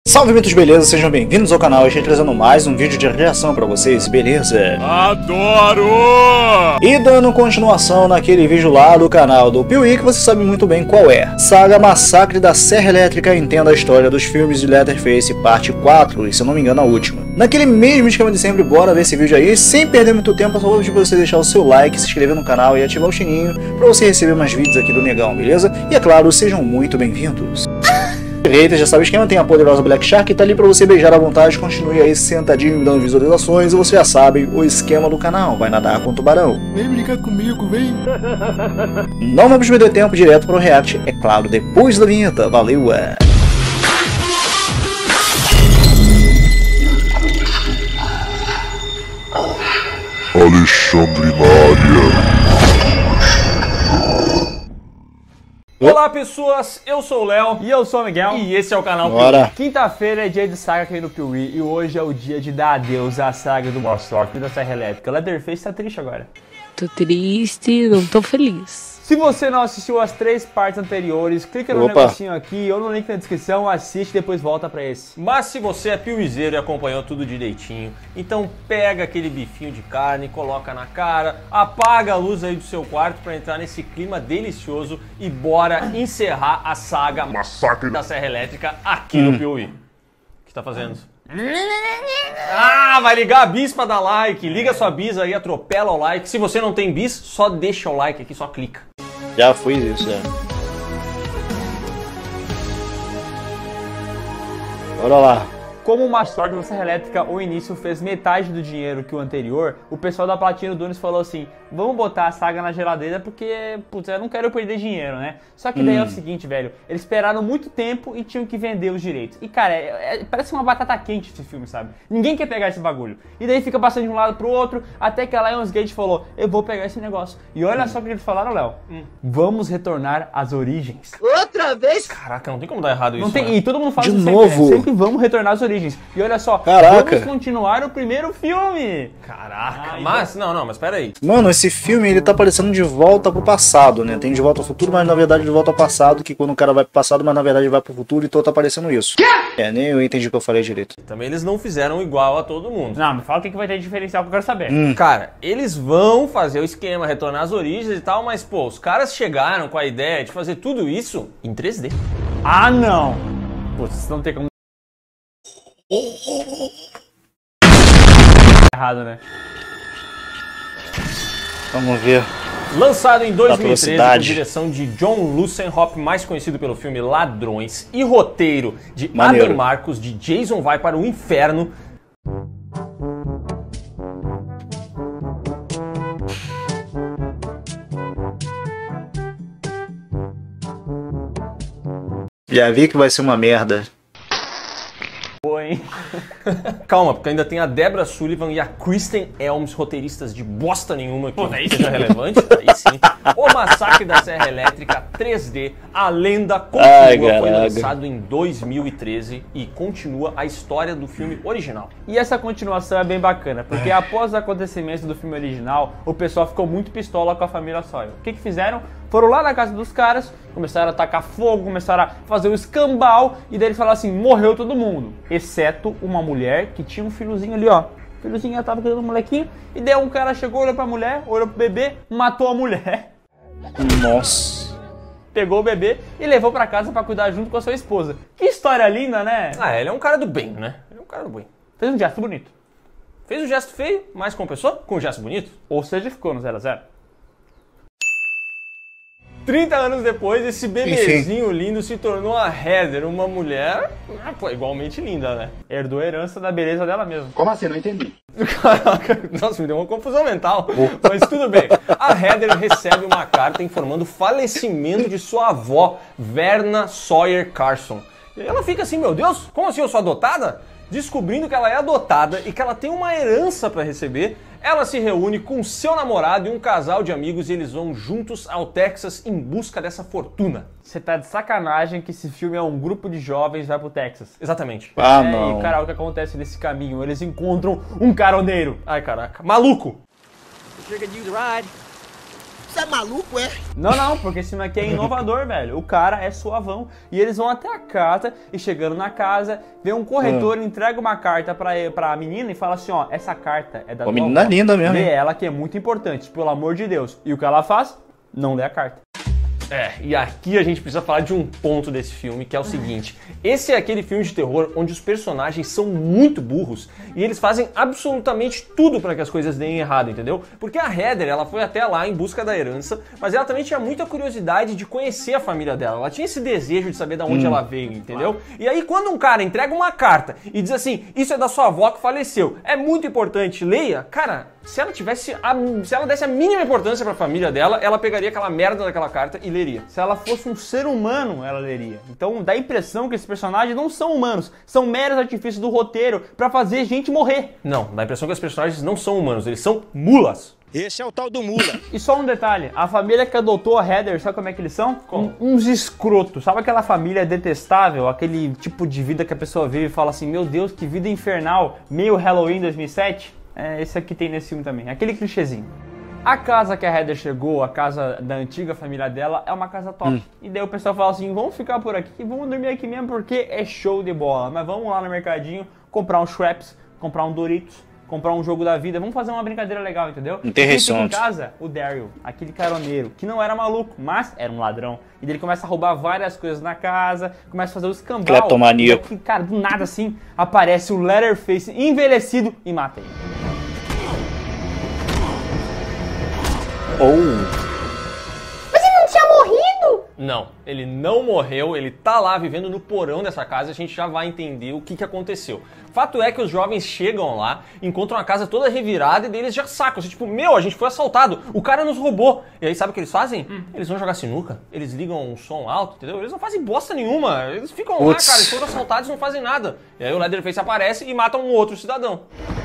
Salve, mitos, beleza? Sejam bem-vindos ao canal. Estou trazendo mais um vídeo de reação pra vocês, beleza? Adoro! E dando continuação naquele vídeo lá do canal do Piuí, que você sabe muito bem qual é. Saga Massacre da Serra Elétrica, entenda a história dos filmes de Leatherface, parte 4, e se eu não me engano a última. Naquele mesmo esquema de sempre, bora ver esse vídeo aí, sem perder muito tempo. Eu só vou pedir pra você deixar o seu like, se inscrever no canal e ativar o sininho pra você receber mais vídeos aqui do Negão, beleza? E é claro, sejam muito bem-vindos. Eita, já sabe o esquema, tem a poderosa Black Shark que tá ali pra você beijar à vontade. Continue aí sentadinho me dando visualizações e você já sabe o esquema do canal, vai nadar com o tubarão. Vem brincar comigo, vem! Não vamos perder tempo, direto para o react, é claro, depois da vinheta, valeu! Alexandre na área. Olá pessoas, eu sou o Léo e eu sou o Miguel e esse é o canal Bora. Quinta-feira é dia de saga aqui no Piuí e hoje é o dia de dar adeus à saga do Massacre da Serra Elétrica. Leatherface tá triste agora. Tô triste, não tô feliz. Se você não assistiu as 3 partes anteriores, clica no negocinho aqui ou no link na descrição, assiste e depois volta pra esse. Mas se você é piuizeiro e acompanhou tudo direitinho, então pega aquele bifinho de carne, coloca na cara, apaga a luz aí do seu quarto pra entrar nesse clima delicioso e bora encerrar a saga Massacre da Serra Elétrica aqui no Piuí. O que tá fazendo? Ah, vai ligar a bis pra dar like. Liga sua bis aí, atropela o like. Se você não tem bis, só deixa o like aqui, só clica. Já fiz isso, né? Bora lá. Como o Massacre da Serra Elétrica, o início fez metade do dinheiro que o anterior, o pessoal da Platino Dunes falou assim, vamos botar a saga na geladeira porque, putz, eu não quero perder dinheiro, né? Só que daí é o seguinte, velho, eles esperaram muito tempo e tinham que vender os direitos. E, cara, parece uma batata quente esse filme, sabe? Ninguém quer pegar esse bagulho. E daí fica passando de um lado pro outro, até que a Lionsgate falou, eu vou pegar esse negócio. E olha só o que eles falaram, Léo. Vamos retornar às origens. Outra vez? Caraca, não tem como dar errado isso, Não tem, né? e todo mundo fala De isso novo? sempre, né? Sempre vamos retornar às origens. E olha só, Caraca. vamos continuar o primeiro filme. Caraca, mas, não, mas pera aí. Mano, esse filme ele tá parecendo De Volta pro Passado, né? Tem De Volta ao Futuro, mas na verdade De Volta ao Passado, que quando o cara vai pro passado, mas na verdade vai pro futuro, então tá parecendo isso. É, nem eu entendi o que eu falei direito. Também eles não fizeram igual a todo mundo. Não, me fala o que vai ter de diferencial que eu quero saber. Cara, eles vão fazer o esquema, retornar às origens e tal, mas, pô, os caras chegaram com a ideia de fazer tudo isso em 3D. Ah, não! Putz, isso não tem como... Errado, né? Vamos ver. Lançado em 2013 com velocidade. direção de John Lussenhop, mais conhecido pelo filme Ladrões, e roteiro de Maneiro. Adam Marcos, de Jason Vai para o Inferno. Já vi que vai ser uma merda. Boa, hein? Calma, porque ainda tem a Deborah Sullivan e a Kristen Elms, roteiristas de bosta nenhuma que seja relevante. Aí sim. O Massacre da Serra Elétrica 3D, a lenda continua, foi lançado em 2013 e continua a história do filme original. E essa continuação é bem bacana, porque após os acontecimentos do filme original, o pessoal ficou muito pistola com a família Sawyer. O que fizeram? Foram lá na casa dos caras, começaram a tacar fogo, começaram a fazer o escambau, e daí eles falaram assim, morreu todo mundo, exceto uma mulher que tinha um filhozinho ali, ó. O filhozinho tava cuidando do molequinho, e daí um cara chegou, olhou pra mulher, olhou pro bebê, matou a mulher. Nossa. Pegou o bebê e levou pra casa pra cuidar junto com a sua esposa. Que história linda, né? Ah, ele é um cara do bem, né? Ele é um cara do bem. Fez um gesto bonito. Fez o gesto feio, mas compensou com o gesto bonito. Ou seja, ficou no 0 a 0. 30 anos depois, esse bebezinho lindo se tornou a Heather, uma mulher, pô, igualmente linda, né? Herdou a herança da beleza dela mesmo. Como assim? Não entendi. Caraca, nossa, me deu uma confusão mental, mas tudo bem. A Heather recebe uma carta informando o falecimento de sua avó, Verna Sawyer Carson. E ela fica assim, meu Deus, como assim eu sou adotada? Descobrindo que ela é adotada e que ela tem uma herança para receber, ela se reúne com seu namorado e um casal de amigos e eles vão juntos ao Texas em busca dessa fortuna. Você tá de sacanagem que esse filme é um grupo de jovens vai pro Texas. Exatamente. Ah, não. E, cara, o que acontece nesse caminho? Eles encontram um caroneiro. Ai, caraca. Maluco! Sure could use a ride. So, é maluco, é? Não, porque esse filme aqui é inovador, velho. O cara é suavão. E eles vão até a casa e chegando na casa, vê um corretor, entrega uma carta pra menina e fala assim, ó, essa carta é da tua menina avó. linda mesmo. Lê ela que é muito importante, pelo amor de Deus. E o que ela faz? Não lê a carta. E aqui a gente precisa falar de um ponto desse filme, que é o seguinte. Esse é aquele filme de terror onde os personagens são muito burros e eles fazem absolutamente tudo para que as coisas deem errado, entendeu? Porque a Heather, ela foi até lá em busca da herança, mas ela também tinha muita curiosidade de conhecer a família dela. Ela tinha esse desejo de saber de onde ela veio, entendeu? E aí quando um cara entrega uma carta e diz assim, isso é da sua avó que faleceu, é muito importante, leia, cara, se ela desse a mínima importância pra família dela, ela pegaria aquela merda daquela carta e leria. Se ela fosse um ser humano, ela leria. Então dá a impressão que esses personagens não são humanos, são meros artifícios do roteiro pra fazer gente morrer. Não, dá a impressão que os personagens não são humanos, eles são mulas. Esse é o tal do mula. E só um detalhe, a família que adotou a Heather, sabe como é que eles são? Uns escrotos. Sabe aquela família detestável, aquele tipo de vida que a pessoa vive e fala assim, meu Deus, que vida infernal, meio Halloween 2007? Esse aqui tem nesse filme também, aquele clichêzinho. A casa que a Heather chegou, a casa da antiga família dela, é uma casa top. E daí o pessoal fala assim, vamos ficar por aqui, vamos dormir aqui mesmo porque é show de bola. Mas vamos lá no mercadinho, comprar um Schweppes, comprar um Doritos, comprar um jogo da vida, vamos fazer uma brincadeira legal, entendeu? Interessante. Em casa, o Daryl, aquele caroneiro, que não era maluco, mas era um ladrão. E daí ele começa a roubar várias coisas na casa, começa a fazer o escambau. Cleptomaníaco. E cara, do nada assim, aparece o Leatherface envelhecido e mata ele. Mas ele não tinha morrido? Não, ele não morreu, ele tá lá vivendo no porão dessa casa e a gente já vai entender o que aconteceu. Fato é que os jovens chegam lá, encontram a casa toda revirada e daí eles já sacam, assim, tipo, meu, a gente foi assaltado, o cara nos roubou. E aí sabe o que eles fazem? Eles vão jogar sinuca, eles ligam um som alto, entendeu? Eles não fazem bosta nenhuma, eles ficam lá, cara, eles foram assaltados e não fazem nada. E aí o Leatherface aparece e mata um outro cidadão.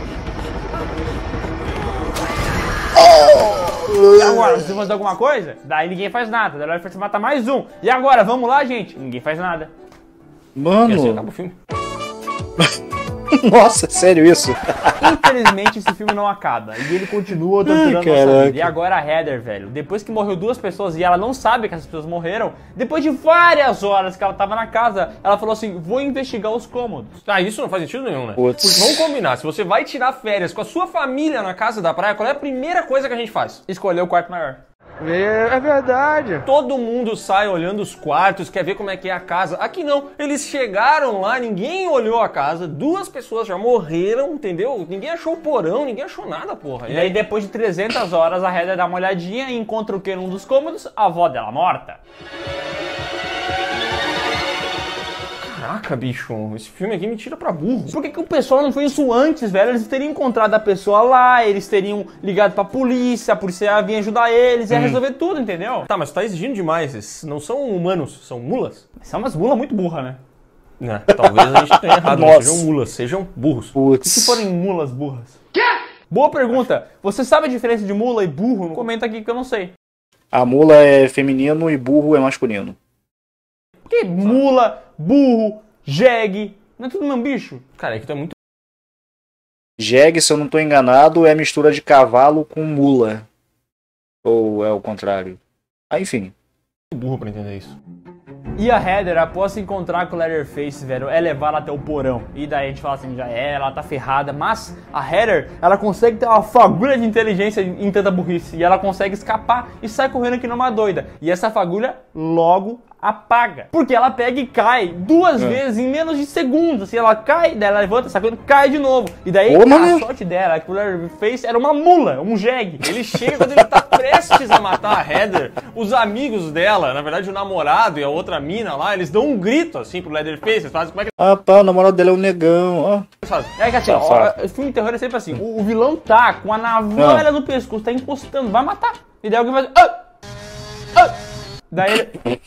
E agora, você fazer alguma coisa? Daí ninguém faz nada. Daí vai matar mais um. E agora, vamos lá, gente? Ninguém faz nada. Mano. E assim acaba o filme. Nossa, sério isso? Infelizmente esse filme não acaba. E ele continua torturando nossa vida. E agora a Heather, velho, depois que morreu 2 pessoas e ela não sabe que essas pessoas morreram, depois de várias horas que ela tava na casa, ela falou assim, vou investigar os cômodos. Ah, isso não faz sentido nenhum, né? Putz. Porque vamos combinar, se você vai tirar férias com a sua família na casa da praia, qual é a primeira coisa que a gente faz? Escolher o quarto maior. É verdade. Todo mundo sai olhando os quartos, quer ver como é que é a casa. Aqui não, eles chegaram lá, ninguém olhou a casa, 2 pessoas já morreram, entendeu? Ninguém achou o porão, ninguém achou nada, porra. E aí depois de 300 horas a Heather dá uma olhadinha e encontra o que num dos cômodos? A avó dela morta. Caraca, bicho, esse filme aqui me tira pra burro. Por que o pessoal não fez isso antes, velho? Eles teriam encontrado a pessoa lá, eles teriam ligado pra polícia, a polícia ia vir ajudar eles, ia resolver tudo, entendeu? Tá, mas tu tá exigindo demais, esses não são humanos, são mulas? São umas mulas muito burras, né? Talvez a gente tenha errado, não sejam mulas, sejam burros. E se forem mulas burras? Quê? Boa pergunta. Você sabe a diferença de mula e burro? Comenta aqui que eu não sei. A mula é feminino e burro é masculino. Que mula, burro, jegue, não é tudo mesmo bicho? Cara, é que tu é muito Jegue, se eu não tô enganado, é mistura de cavalo com mula. Ou é o contrário? Ah, enfim. burro pra entender isso. E a Heather, após se encontrar com o Leatherface, velho, é levar ela até o porão. E daí a gente fala assim, já é, ela tá ferrada. Mas a Heather, ela consegue ter uma fagulha de inteligência em tanta burrice. E ela consegue escapar e sai correndo aqui numa doida. E essa fagulha logo apaga. Porque ela pega e cai 2 vezes em menos de segundos. Assim, ela cai, daí ela levanta, sai correndo, cai de novo. E daí a sorte dela é que o Leatherface era uma mula, um jegue. Ele chega quando ele tá prestes a matar a Heather. Os amigos dela, na verdade o namorado e a outra mina lá, eles dão um grito assim pro Leatherface. Eles fazem como é que... Ah, pá, o namorado dele é um negão, ó. É que assim, o filme de terror é sempre assim, o vilão tá com a navalha no pescoço, tá encostando, vai matar. E daí alguém vai... Daí ele...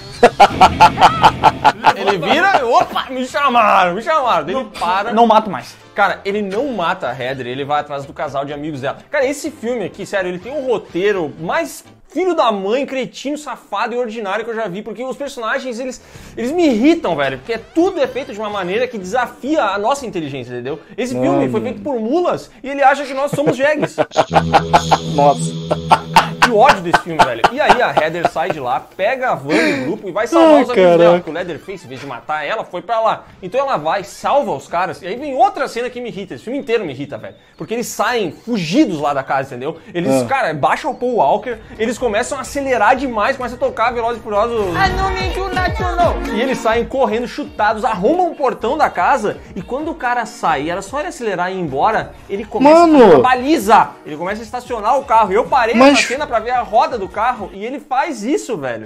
ele vira, opa, me chamaram, daí ele para. Não mato mais. Cara, ele não mata a Heather, ele vai atrás do casal de amigos dela. Cara, esse filme aqui, sério, ele tem um roteiro mais filho da mãe, cretino, safado e ordinário que eu já vi, porque os personagens, eles me irritam, velho, porque tudo é feito de uma maneira que desafia a nossa inteligência, entendeu? Esse filme foi feito por mulas e ele acha que nós somos jegues. Nossa. Que ódio desse filme, velho. E aí a Heather sai de lá, pega a van do grupo e vai salvar os amigos dela. Porque o Leatherface, em vez de matar ela, foi pra lá. Então ela vai, salva os caras. E aí vem outra cena que me irrita. Esse filme inteiro me irrita, velho. Porque eles saem fugidos lá da casa, entendeu? Eles, cara, baixam o Paul Walker, eles começam a acelerar demais, começam a tocar Velozes e Furiosos. E eles saem correndo, chutados, arrumam o portão da casa. E quando o cara sai, era só ele acelerar e ir embora, ele começa a fazer uma baliza. Ele começa a estacionar o carro. E eu parei na cena pra ver a roda do carro e ele faz isso, velho.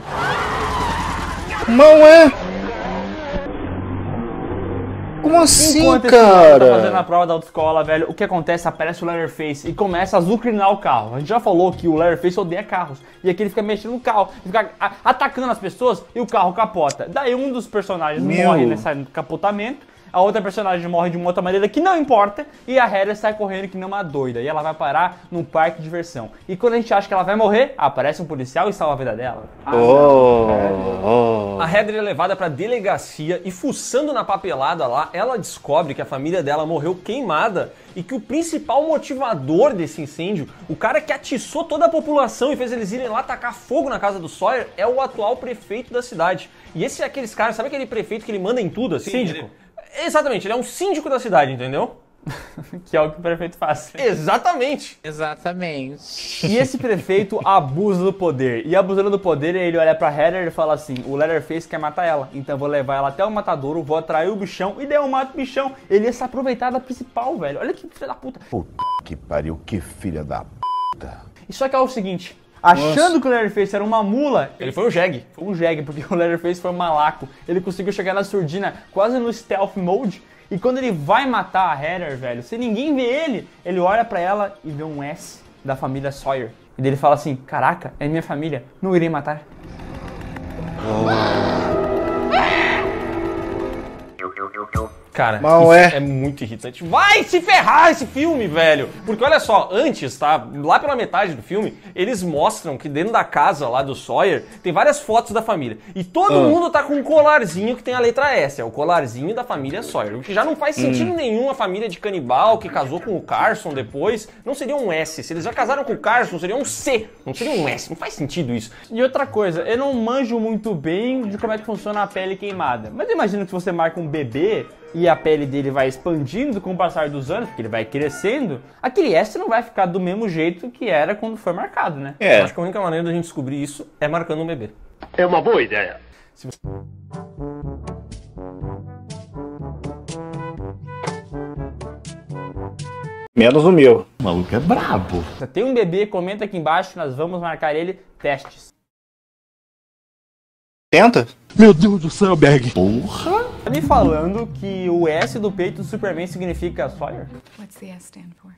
Não é? Como assim, Enquanto cara? Tá fazendo a prova da autoescola, velho, o que acontece? Aparece o Leatherface e começa a azucrinar o carro. A gente já falou que o Leatherface odeia carros. E aqui ele fica mexendo no carro, fica atacando as pessoas e o carro capota. Daí um dos personagens morre nesse capotamento. A outra personagem morre de uma outra maneira que não importa. E a Heather sai correndo que nem uma doida. E ela vai parar num parque de diversão. E quando a gente acha que ela vai morrer, aparece um policial e salva a vida dela. A Heather é levada pra delegacia e fuçando na papelada lá, ela descobre que a família dela morreu queimada. E que o principal motivador desse incêndio, o cara que atiçou toda a população e fez eles irem lá tacar fogo na casa do Sawyer, é o atual prefeito da cidade. E esse é aqueles caras, sabe aquele prefeito que ele manda em tudo, assim? Síndico. Exatamente, ele é um síndico da cidade, entendeu? Que é o que o prefeito faz. Exatamente. E esse prefeito abusa do poder. E abusando do poder, ele olha pra Heather e fala assim: o Leatherface quer matar ela, então eu vou levar ela até o matadouro, vou atrair o bichão e daí eu mato o bichão. Ele ia se aproveitar da principal, velho. Olha que filha da puta. Puta que pariu, que filha da puta. E só que é o seguinte, achando que o Leatherface era uma mula, Ele foi um jegue. foi um jegue, porque o Leatherface foi um malaco. Ele conseguiu chegar na surdina quase no stealth mode. E quando ele vai matar a Heather, velho, se ninguém vê ele olha pra ela e vê um S da família Sawyer. E daí ele fala assim: caraca, é minha família, não irei matar. Cara, Mal isso é muito irritante. Vai se ferrar esse filme, velho! Porque olha só, antes, tá? Lá pela metade do filme, eles mostram que dentro da casa lá do Sawyer tem várias fotos da família. E todo mundo tá com um colarzinho que tem a letra S. É o colarzinho da família Sawyer. O que já não faz sentido nenhum a família de canibal que casou com o Carson depois. Não seria um S. Se eles já casaram com o Carson, seria um C. Não seria um S. Não faz sentido isso. E outra coisa, eu não manjo muito bem de como é que funciona a pele queimada. Mas eu imagino que se você marca um bebê e a pele dele vai expandindo com o passar dos anos, porque ele vai crescendo, aquele S não vai ficar do mesmo jeito que era quando foi marcado, né? Eu acho que a única maneira da gente descobrir isso é marcando um bebê. É uma boa ideia. Menos o meu. O maluco é brabo. Se tem um bebê, comenta aqui embaixo, nós vamos marcar ele testes. Tenta? Meu Deus do céu, Berg. Porra. Tá me falando que o S do peito do Superman significa Sawyer? What's the S stand for?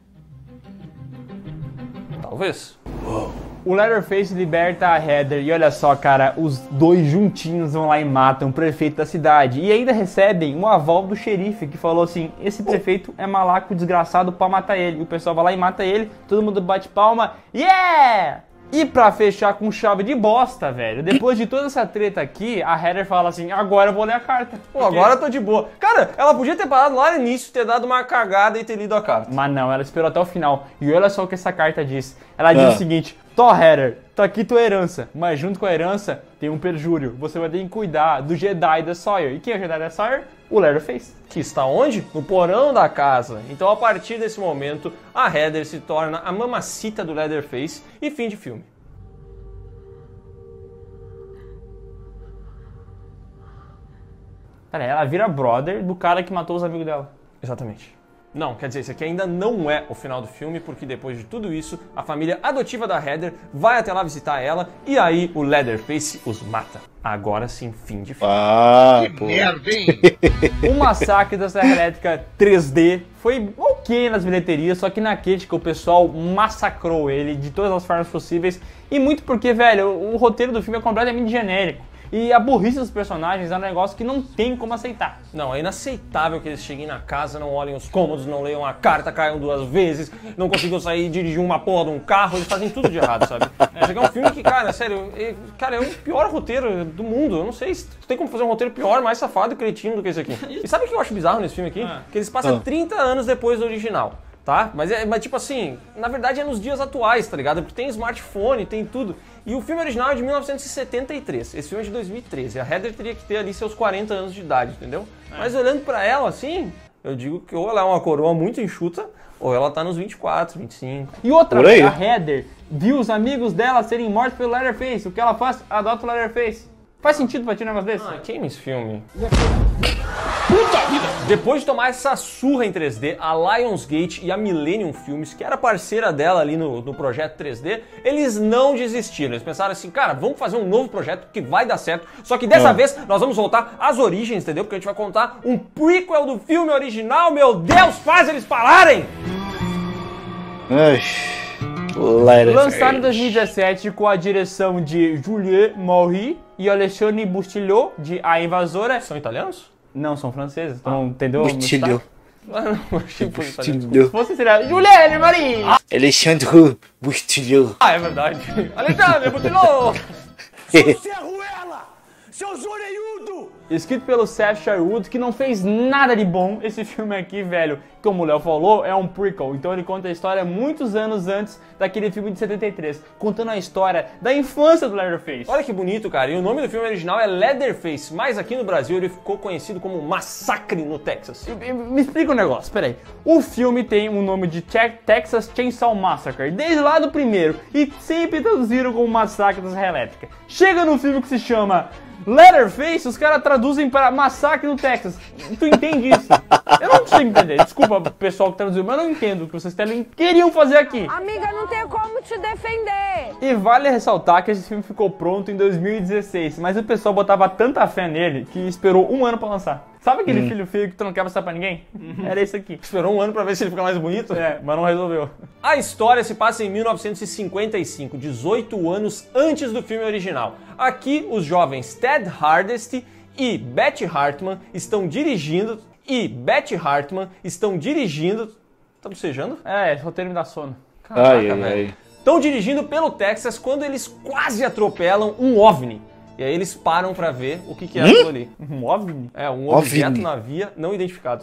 Talvez. O Leatherface liberta a Heather e olha só, cara, os dois juntinhos vão lá e matam o prefeito da cidade. E ainda recebem um aval do xerife que falou assim: esse prefeito é malaco desgraçado pra matar ele. E o pessoal vai lá e mata ele, todo mundo bate palma. Yeah! E pra fechar com chave de bosta, velho, depois de toda essa treta aqui, a Heather fala assim: agora eu vou ler a carta. Pô, agora eu tô de boa. Cara, ela podia ter parado lá no início, ter dado uma cagada e ter lido a carta. Mas não, ela esperou até o final. E olha só o que essa carta diz. Ela diz o seguinte: Tó, Heather, tá aqui tua herança, mas junto com a herança tem um perjúrio. Você vai ter que cuidar do Jedi da Sawyer. E quem é o Jedi da Sawyer? O Leatherface. Que está onde? No porão da casa. Então, a partir desse momento, a Heather se torna a mamacita do Leatherface e fim de filme. Cara, ela vira brother do cara que matou os amigos dela. Exatamente. Não, quer dizer, esse aqui ainda não é o final do filme, porque depois de tudo isso, a família adotiva da Heather vai até lá visitar ela e aí o Leatherface os mata. Agora sim, fim de filme. Que merda, hein? O Massacre da Serra Elétrica 3D foi ok nas bilheterias, só que na crítica o pessoal massacrou ele de todas as formas possíveis. E muito porque, velho, o roteiro do filme é completamente genérico. E a burrice dos personagens é um negócio que não tem como aceitar. Não, é inaceitável que eles cheguem na casa, não olhem os cômodos, não leiam a carta, caiam 2 vezes, não consigam sair e dirigir uma porra de um carro, eles fazem tudo de errado, sabe? Esse aqui é um filme que, cara, sério, é o pior roteiro do mundo. Eu não sei se tem como fazer um roteiro pior, mais safado e cretino do que esse aqui. E sabe o que eu acho bizarro nesse filme aqui? Que eles passam 30 anos depois do original. tá? Mas tipo assim, na verdade é nos dias atuais, tá ligado? Porque tem smartphone, tem tudo. E o filme original é de 1973, esse filme é de 2013. A Heather teria que ter ali seus 40 anos de idade, entendeu? Mas olhando pra ela, assim, eu digo que ou ela é uma coroa muito enxuta, ou ela tá nos 24, 25. E outra, a Heather viu os amigos dela serem mortos pelo Leatherface. O que ela faz? Adota o Leatherface. Faz sentido pra ti um negócio desse? Ah, queima esse filme. Puta vida! Depois de tomar essa surra em 3D, a Lionsgate e a Millennium Films, que era parceira dela ali no projeto 3D, eles não desistiram. Eles pensaram assim, cara, vamos fazer um novo projeto que vai dar certo, só que dessa vez nós vamos voltar às origens, entendeu? Porque a gente vai contar um prequel do filme original, meu Deus, faz eles pararem! Lançado em 2017 com a direção de Julien Maury e Alexandre Bustilho, de A Invasora. São italianos? Não, são franceses, então entendeu? Bustilho. Não, achei que foi italiano. Se fosse, seria Julien Maury. Alexandre Bustilho. Ah, é verdade. Alexandre Bustilho! Seus orelhudos! Escrito pelo Seth Sherwood, que não fez nada de bom esse filme aqui, velho. Como o Léo falou, é um prequel. Então ele conta a história muitos anos antes daquele filme de 73. Contando a história da infância do Leatherface. Olha que bonito, cara. E o nome do filme original é Leatherface. Mas aqui no Brasil ele ficou conhecido como Massacre no Texas. Me explica um negócio, peraí. O filme tem o nome de Texas Chainsaw Massacre, desde lá do primeiro. E sempre traduziram como Massacre da Serra Elétrica. Chega no filme que se chama Leatherface, os caras traduzem para Massacre no Texas. Tu entende isso? Eu não consigo entender. Desculpa o pessoal que traduziu, mas eu não entendo o que vocês queriam fazer aqui. Amiga, não tem como te defender. E vale ressaltar que esse filme ficou pronto em 2016, mas o pessoal botava tanta fé nele que esperou um ano pra lançar. Sabe aquele filho feio que tu não quer mostrar pra ninguém? Era isso aqui. Esperou um ano pra ver se ele fica mais bonito? É, mas não resolveu. A história se passa em 1955, 18 anos antes do filme original. Aqui, os jovens Ted Hardesty e Betty Hartman estão dirigindo... Tá bocejando? É, roteiro me dá sono. Caraca, velho. Estão dirigindo pelo Texas quando eles quase atropelam um OVNI. E aí eles param pra ver o que é aquilo ali. Um OVNI? É, um objeto na via não identificado.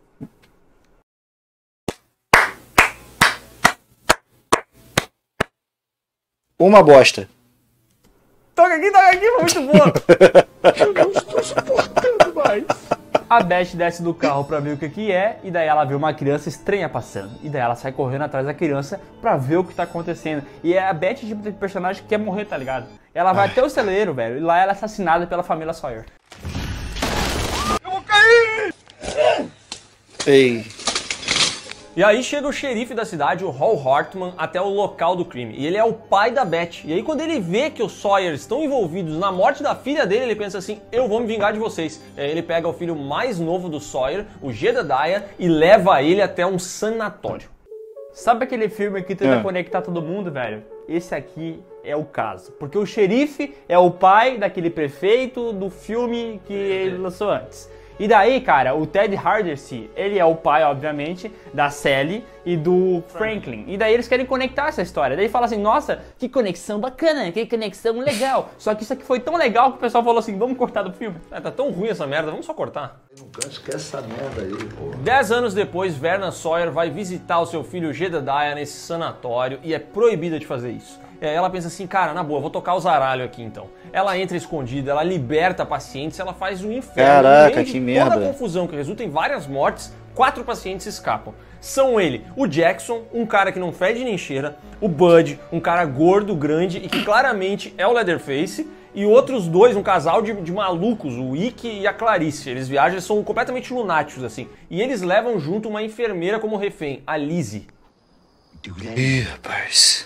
Uma bosta. Toca aqui, foi muito boa. Eu não estou suportando mais. A Beth desce do carro pra ver o que é, e daí ela vê uma criança estranha passando. E daí ela sai correndo atrás da criança pra ver o que tá acontecendo. E é a Beth, tipo de personagem que quer morrer, tá ligado? Ela vai até o celeiro, velho, e lá ela é assassinada pela família Sawyer. Eu vou cair! Ei. E aí chega o xerife da cidade, o Hal Hartman, até o local do crime. E ele é o pai da Beth. E aí quando ele vê que os Sawyer estão envolvidos na morte da filha dele, ele pensa assim, eu vou me vingar de vocês. E aí ele pega o filho mais novo do Sawyer, o Jedediah, e leva ele até um sanatório. Sabe aquele filme que tenta conectar todo mundo, velho? Esse aqui é o caso. Porque o xerife é o pai daquele prefeito do filme que ele lançou antes. E daí, cara, o Ted Hardesty, ele é o pai, obviamente, da Sally e do Franklin. E daí eles querem conectar essa história. Daí fala assim, nossa, que conexão bacana, que conexão legal. Só que isso aqui foi tão legal que o pessoal falou assim, vamos cortar do filme. É, tá tão ruim essa merda, vamos só cortar. Não esquece essa merda aí, pô. 10 anos depois, Verna Sawyer vai visitar o seu filho Jedediah nesse sanatório e é proibida de fazer isso. E aí ela pensa assim, cara, na boa, vou tocar o zaralho aqui então. Ela entra escondida, ela liberta pacientes, ela faz um inferno. Caraca, no meio de que merda. toda a confusão que resulta em várias mortes, 4 pacientes escapam. São ele, o Jackson, um cara que não fede nem cheira, o Bud, um cara gordo, grande e que claramente é o Leatherface, e outros dois, um casal de malucos, o Ike e a Clarice. Eles viajam, eles são completamente lunáticos assim. E eles levam junto uma enfermeira como refém, a Lizzie. Ih, rapaz.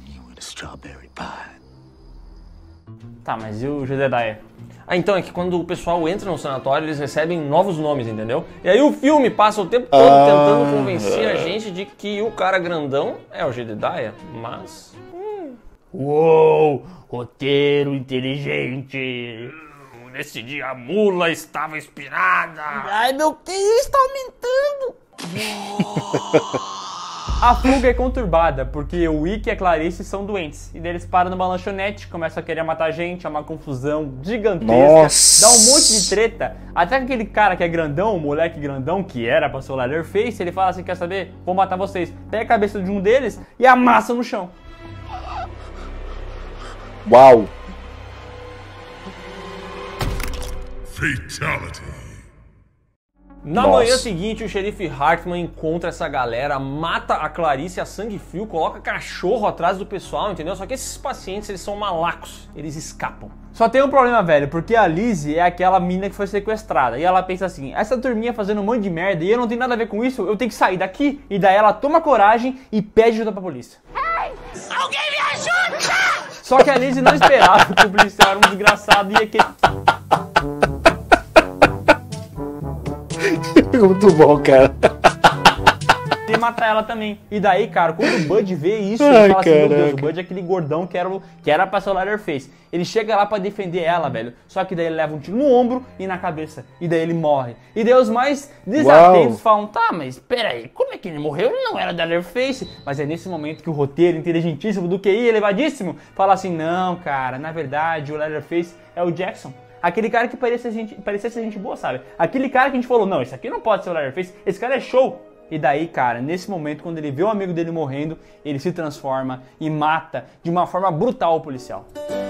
Tá, mas e o Jedediah? Ah, então é que quando o pessoal entra no sanatório, eles recebem novos nomes, entendeu? E aí o filme passa o tempo todo tentando convencer a gente de que o cara grandão é o Jedediah, mas... Uou, roteiro inteligente. Nesse dia a mula estava inspirada. Ai, meu QI está aumentando. A fuga é conturbada, porque o Wick e a Clarice são doentes. E daí eles param numa lanchonete, começam a querer matar a gente, é uma confusão gigantesca. Nossa. Dá um monte de treta. Até que aquele cara que é grandão, o moleque grandão, que era pra ser o Leatherface, ele fala assim, quer saber? Vou matar vocês. Pega a cabeça de um deles e amassa no chão. Uau. Fatality. Na Nossa. manhã seguinte, o xerife Hartman encontra essa galera, mata a Clarice a sangue frio, coloca cachorro atrás do pessoal, entendeu? Só que esses pacientes, eles são malacos, eles escapam. Só tem um problema, velho, porque a Lizzie é aquela mina que foi sequestrada. E ela pensa assim, essa turminha fazendo um monte de merda e eu não tenho nada a ver com isso, eu tenho que sair daqui. E daí ela toma coragem e pede ajuda pra polícia. Ei, alguém me ajuda! Só que a Lizzie não esperava que o policial era um desgraçado e ia que... Muito bom, cara. e matar ela também. E daí, cara, quando o Bud vê isso, Ai, ele fala assim, meu Deus, caraca. o Bud é aquele gordão que era pra ser o Leatherface. Ele chega lá pra defender ela, velho. Só que daí ele leva um tiro no ombro e na cabeça. E daí ele morre. E daí os mais desatentos falam, tá, mas peraí, como é que ele morreu? Ele não era o Leatherface. Mas é nesse momento que o roteiro inteligentíssimo do QI, elevadíssimo, fala assim, não, cara, na verdade o Leatherface é o Jackson. Aquele cara que parecia ser gente boa, sabe? Aquele cara que a gente falou, não, esse aqui não pode ser o Leatherface, esse cara é show. E daí, cara, nesse momento, quando ele vê o amigo dele morrendo, ele se transforma e mata de uma forma brutal o policial.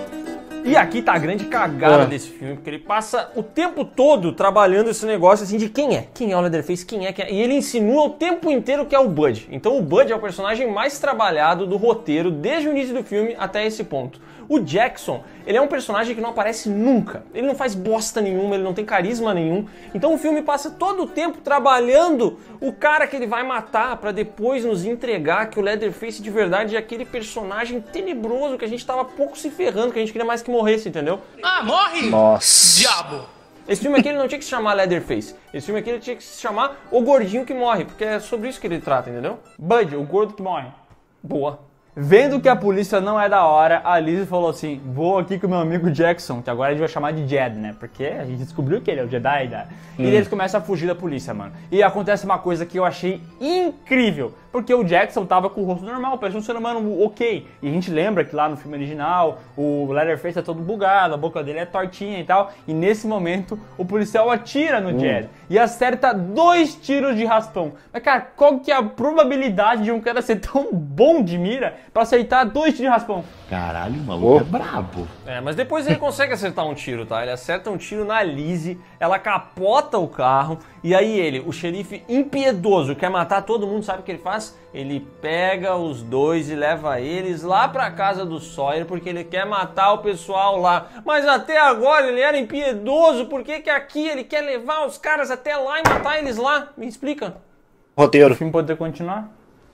E aqui tá a grande cagada desse filme, porque ele passa o tempo todo trabalhando esse negócio assim de quem é o Leatherface, quem é, e ele insinua o tempo inteiro que é o Bud. Então o Bud é o personagem mais trabalhado do roteiro desde o início do filme até esse ponto. O Jackson, ele é um personagem que não aparece nunca, ele não faz bosta nenhuma, ele não tem carisma nenhum, então o filme passa todo o tempo trabalhando o cara que ele vai matar pra depois nos entregar que o Leatherface de verdade é aquele personagem tenebroso que a gente tava pouco se ferrando, que a gente queria mais que morresse, entendeu? Ah, morre! Nossa. Diabo! Esse filme aqui ele não tinha que se chamar Leatherface, esse filme aqui ele tinha que se chamar O Gordinho que Morre, porque é sobre isso que ele trata, entendeu? Bud, o gordo que morre. Boa. Vendo que a polícia não é da hora, a Lizzie falou assim, vou aqui com o meu amigo Jackson, que agora a gente vai chamar de Jed, né? Porque a gente descobriu que ele é o Jedi, né? E eles começam a fugir da polícia, mano. E acontece uma coisa que eu achei incrível, porque o Jackson tava com o rosto normal, parecia um ser humano ok. E a gente lembra que lá no filme original, o Leatherface é todo bugado, a boca dele é tortinha e tal. E nesse momento, o policial atira no Jed e acerta 2 tiros de raspão. Mas, cara, qual que é a probabilidade de um cara ser tão bom de mira pra acertar 2 tiros de raspão? Caralho, o maluco é brabo. É, mas depois ele consegue acertar um tiro, tá? Ele acerta um tiro na Lizzie, ela capota o carro, e aí ele, o xerife impiedoso, quer matar todo mundo, sabe o que ele faz? Ele pega os 2 e leva eles lá pra casa do Sawyer, porque ele quer matar o pessoal lá. Mas até agora ele era impiedoso, por que que aqui ele quer levar os caras até lá e matar eles lá? Me explica. Roteiro. O filme pode continuar?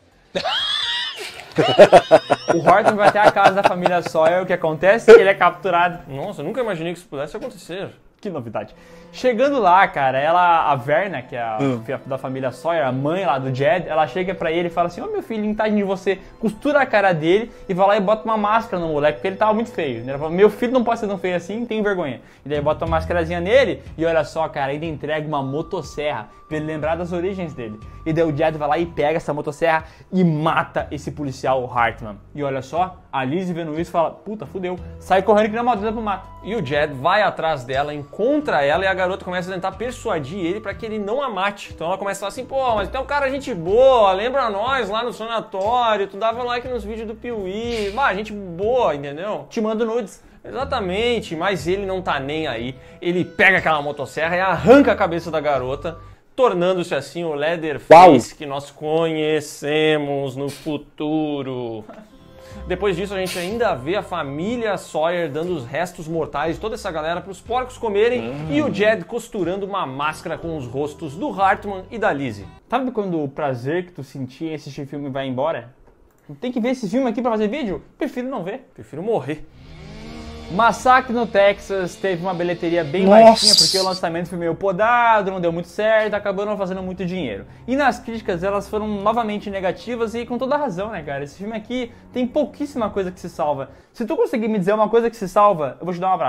O Horton vai até a casa da família Sawyer, o que acontece? Ele é capturado. Nossa, eu nunca imaginei que isso pudesse acontecer. Que novidade. Chegando lá, cara, a Verna, que é a da família Sawyer, a mãe lá do Jed, ela chega pra ele e fala assim, ô meu filho, tadinho de você, costura a cara dele e vai lá e bota uma máscara no moleque, porque ele tava muito feio. Ela fala, meu filho não pode ser tão feio assim, tem vergonha. E daí bota uma máscarazinha nele e olha só, cara, ainda entrega uma motosserra pra ele lembrar das origens dele. E daí o Jed vai lá e pega essa motosserra e mata esse policial, o Hartman. E olha só, a Lizzie vendo isso fala, puta, fudeu. Sai correndo que nem uma doida pro mato. E o Jed vai atrás dela, encontra ela e a garota começa a tentar persuadir ele pra que ele não a mate. Então ela começa a falar assim, pô, mas tu é um cara gente boa, lembra nós lá no sanatório, tu dava like nos vídeos do Piuí, gente boa, entendeu? Te mando nudes. Exatamente, mas ele não tá nem aí. Ele pega aquela motosserra e arranca a cabeça da garota, tornando-se assim o Leatherface que nós conhecemos no futuro. Depois disso a gente ainda vê a família Sawyer dando os restos mortais de toda essa galera para os porcos comerem e o Jed costurando uma máscara com os rostos do Hartman e da Lizzie. Sabe quando o prazer que tu sentia em assistir filme vai embora? Tem que ver esse filme aqui pra fazer vídeo? Prefiro não ver. Prefiro morrer. Massacre no Texas teve uma bilheteria bem baixinha porque o lançamento foi meio podado, não deu muito certo, acabou não fazendo muito dinheiro. E nas críticas elas foram novamente negativas e com toda razão, né, cara? Esse filme aqui tem pouquíssima coisa que se salva. Se tu conseguir me dizer uma coisa que se salva, eu vou te dar um abraço.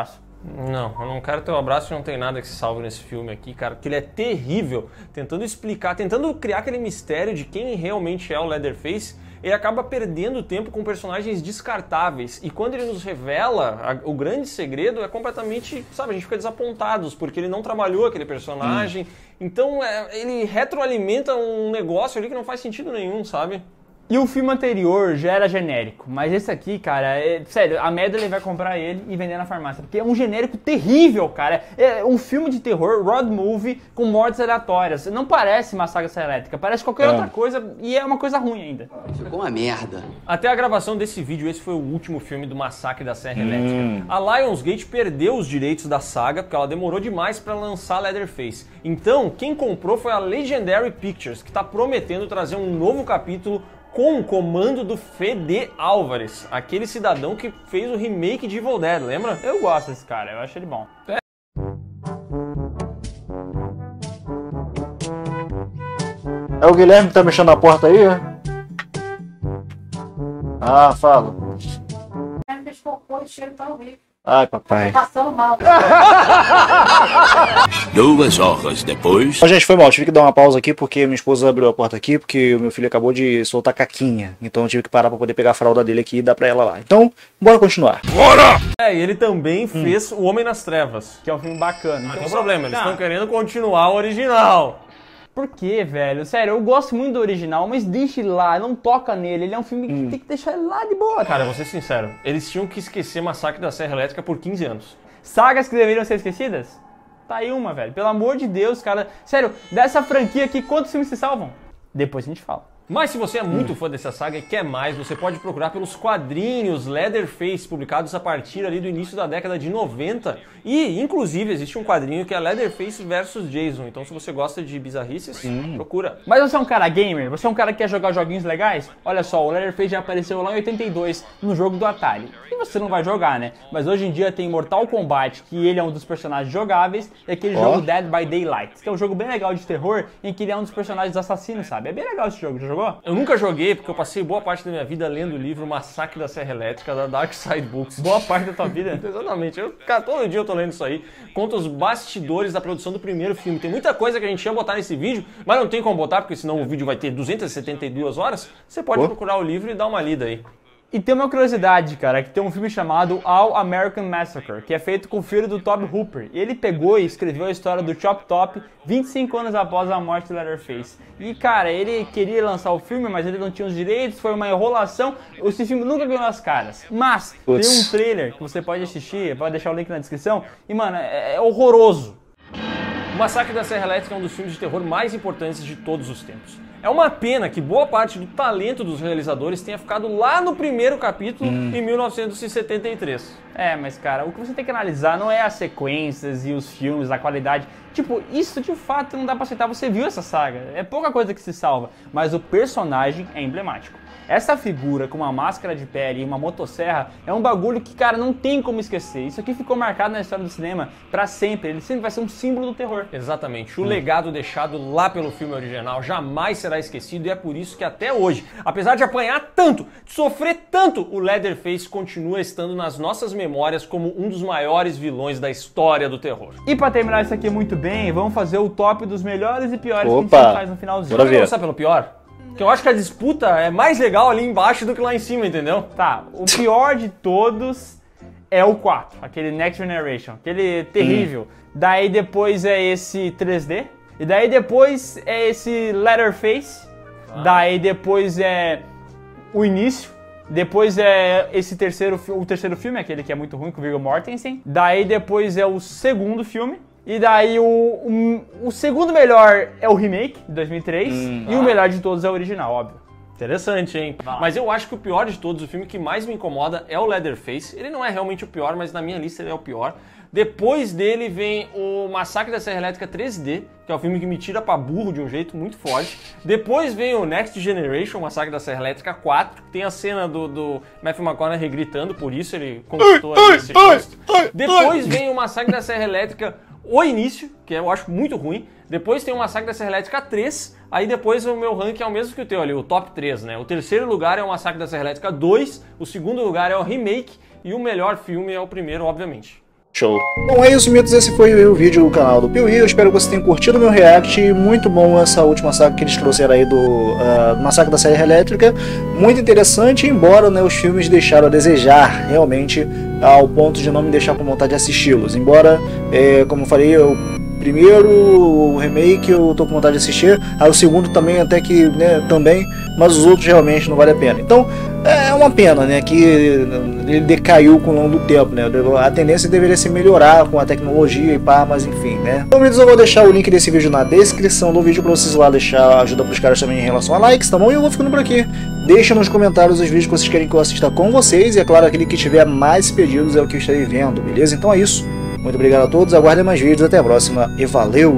Não, eu não quero teu abraço e não tem nada que se salve nesse filme aqui, cara, porque ele é terrível, tentando explicar, tentando criar aquele mistério de quem realmente é o Leatherface, ele acaba perdendo tempo com personagens descartáveis, e quando ele nos revela o grande segredo, é completamente, sabe, a gente fica desapontados, porque ele não trabalhou aquele personagem, então ele retroalimenta um negócio ali que não faz sentido nenhum, sabe? E o filme anterior já era genérico, mas esse aqui, cara, sério, a Medley vai comprar ele e vender na farmácia, porque é um genérico terrível, cara. É um filme de terror, road movie, com mortes aleatórias. Não parece Massacre da Serra Elétrica, parece qualquer outra coisa e é uma coisa ruim ainda. Ficou uma merda. Até a gravação desse vídeo, esse foi o último filme do Massacre da Serra Elétrica. A Lionsgate perdeu os direitos da saga, porque ela demorou demais para lançar Leatherface. Então, quem comprou foi a Legendary Pictures, que está prometendo trazer um novo capítulo com o comando do Fede Álvares, aquele cidadão que fez o remake de Evil Dead, lembra? Eu gosto desse cara, eu acho ele bom. É o Guilherme que tá mexendo na porta aí? Ah, fala. Guilherme fez cocô e o cheiro tá horrível. Ai, papai. Tô passando mal. 2 horas depois... Ó, gente, foi mal, tive que dar uma pausa aqui porque minha esposa abriu a porta aqui porque o meu filho acabou de soltar caquinha. Então eu tive que parar pra poder pegar a fralda dele aqui e dar pra ela lá. Então, bora continuar. Bora! E ele também fez O Homem nas Trevas. Que é um filme bacana. Não tem problema, eles estão querendo continuar o original. Por quê, velho? Sério, eu gosto muito do original, mas deixa ele lá, não toca nele. Ele é um filme que tem que deixar ele lá de boa. Cara, vou ser sincero, eles tinham que esquecer Massacre da Serra Elétrica por 15 anos. Sagas que deveriam ser esquecidas? Tá aí uma, velho. Pelo amor de Deus, cara. Sério, dessa franquia aqui, quantos filmes se salvam? Depois a gente fala. Mas se você é muito fã dessa saga e quer mais, você pode procurar pelos quadrinhos Leatherface, publicados a partir ali do início da década de 90. E, inclusive, existe um quadrinho que é Leatherface vs Jason. Então, se você gosta de bizarrices, procura. Mas você é um cara gamer? Você é um cara que quer jogar joguinhos legais? Olha só, o Leatherface já apareceu lá em 82, no jogo do Atari. E você não vai jogar, né? Mas hoje em dia tem Mortal Kombat, que ele é um dos personagens jogáveis, e aquele jogo Dead by Daylight, que é um jogo bem legal de terror, em que ele é um dos personagens assassinos, sabe? É bem legal esse jogo, já jogou? Eu nunca joguei, porque eu passei boa parte da minha vida lendo o livro Massacre da Serra Elétrica, da Dark Side Books. Boa parte da tua vida? Exatamente. Cara, todo dia eu tô lendo isso aí. Conta os bastidores da produção do primeiro filme. Tem muita coisa que a gente ia botar nesse vídeo, mas não tem como botar, porque senão o vídeo vai ter 272 horas. Você pode procurar o livro e dar uma lida aí. E tem uma curiosidade, cara, que tem um filme chamado All American Massacre, que é feito com o filho do Tobe Hooper. E ele pegou e escreveu a história do Chop Top 25 anos após a morte do Leatherface. E, cara, ele queria lançar o filme, mas ele não tinha os direitos, foi uma enrolação. Esse filme nunca ganhou as caras. Mas tem um trailer que você pode assistir, pode deixar o link na descrição. E, mano, é horroroso. O Massacre da Serra Elétrica é um dos filmes de terror mais importantes de todos os tempos. É uma pena que boa parte do talento dos realizadores tenha ficado lá no primeiro capítulo, em 1973. É, mas cara, o que você tem que analisar não é as sequências e os filmes, a qualidade. Tipo, isso de fato não dá pra aceitar, você viu essa saga. É pouca coisa que se salva, mas o personagem é emblemático. Essa figura com uma máscara de pele e uma motosserra é um bagulho que, cara, não tem como esquecer. Isso aqui ficou marcado na história do cinema pra sempre. Ele sempre vai ser um símbolo do terror. Exatamente. O legado deixado lá pelo filme original jamais será esquecido e é por isso que até hoje, apesar de apanhar tanto, de sofrer tanto, o Leatherface continua estando nas nossas memórias como um dos maiores vilões da história do terror. E pra terminar isso aqui muito bem, vamos fazer o top dos melhores e piores que a gente sempre faz no finalzinho. Vamos começar pelo pior? Porque eu acho que a disputa é mais legal ali embaixo do que lá em cima, entendeu? Tá, o pior de todos é o 4, aquele Next Generation, aquele terrível. Daí depois é esse 3D, e daí depois é esse Leatherface, daí depois é o início, depois é esse o terceiro filme, aquele que é muito ruim, com o Viggo Mortensen, daí depois é o segundo filme, e daí o segundo melhor é o remake, de 2003, e o melhor de todos é o original, óbvio. Interessante, hein? Mas eu acho que o pior de todos, o filme que mais me incomoda é o Leatherface. Ele não é realmente o pior, mas na minha lista ele é o pior. Depois dele vem o Massacre da Serra Elétrica 3D, que é um filme que me tira pra burro de um jeito muito forte. Depois vem o Next Generation, Massacre da Serra Elétrica 4, que tem a cena do Matthew McConaughey gritando, por isso ele conquistou esse posto. Depois vem o Massacre da Serra Elétrica O Início, que eu acho muito ruim. Depois tem o Massacre da Serra Elétrica 3, aí depois o meu ranking é o mesmo que o teu ali, o top 3, né? O terceiro lugar é o Massacre da Serra Elétrica 2, o segundo lugar é o remake e o melhor filme é o primeiro, obviamente. Show. Bom, é isso, mitos. Esse foi o vídeo do canal do Piuí. Eu espero que você tenha curtido o meu react. Muito bom essa última saga que eles trouxeram aí do Massacre da Serra Elétrica. Muito interessante, embora, né, os filmes deixaram a desejar, realmente, ao ponto de não me deixar com vontade de assisti-los. Embora, como eu falei, o primeiro remake eu tô com vontade de assistir. Aí o segundo também, até que, né, também. Mas os outros realmente não vale a pena. Então, é uma pena, né, que ele decaiu com o longo do tempo, né. A tendência deveria ser melhorar com a tecnologia e pá, mas enfim, né. Então, eu vou deixar o link desse vídeo na descrição do vídeo pra vocês lá deixar ajuda pros caras também em relação a likes, tá bom? E eu vou ficando por aqui. Deixa nos comentários os vídeos que vocês querem que eu assista com vocês. E é claro, aquele que tiver mais pedidos é o que eu estarei vendo, beleza? Então é isso. Muito obrigado a todos, aguardem mais vídeos, até a próxima e valeu!